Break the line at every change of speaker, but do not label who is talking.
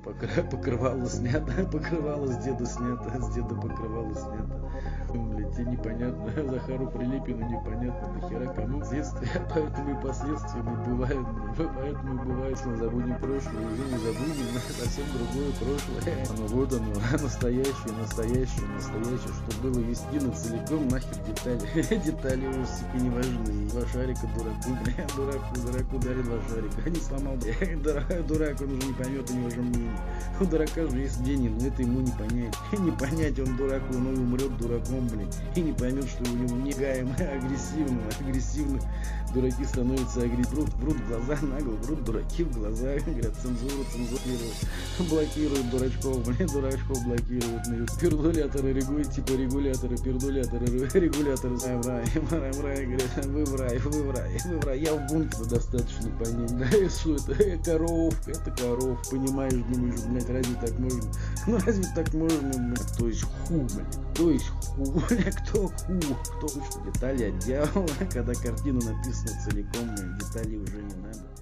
Покрывало снято, покрывало с деда снято, с деда покрывало снято. Блять, тебе непонятно, Захару Прилепину непонятно, нахера кому следствие, поэтому и последствия бывают, поэтому и бывает, что мы забудем прошлое, уже не забудем, совсем другое прошлое. Оно вот оно, настоящее, что было истина целиком, нахер детали. Детали уже, сука, не важны. Два шарика дураку, бля, дураку дарит два шарика. Не сломал, бля, дурак, он уже не поймет, у него же мнение. У дурака же есть деньги, но это ему не понять. Не понять, он дурак, он и умрет дураком, блин. И не поймет, что у него негаемо, агрессивно. Дураки становятся агрессивны. Врут в глаза, нагло, врут дураки в глаза. Говорят, цензурируют. Блокируют дурачков, блин, дурачков блокируют. Пердуляторы, регуляторы, регуляторы. В рай, говорят, вы в рай. Я в бункере достаточно понять. Да, что это? Коровка, это коров. Понимаешь, думаешь, блядь, разве так можно? Ну разве так можно, блядь? То есть ху, блядь. Кто хочет детали от дьявола, когда картина написана целиком, деталей уже не надо.